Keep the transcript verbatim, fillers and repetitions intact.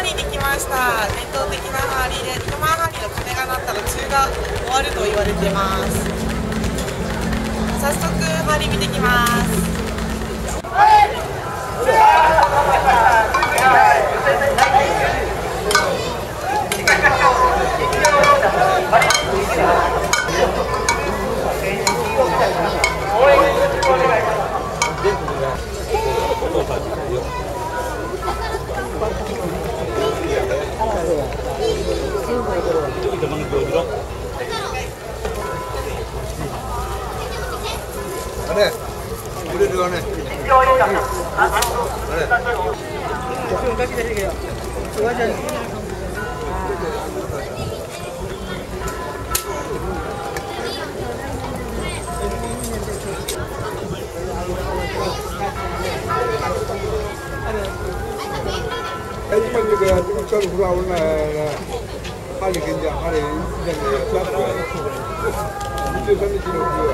リーに来ました。伝統的なハーリーで、糸満ハーリーの鐘が鳴ったら梅雨が終わると言われてます。早速ハーリー見てきます。 Ada, udah dua nih. Ada. Langsung kaki dari kayak, coba aja. Ini mah juga kalau pulau na hari kerja hari ini siapa? Itu kan di sini juga.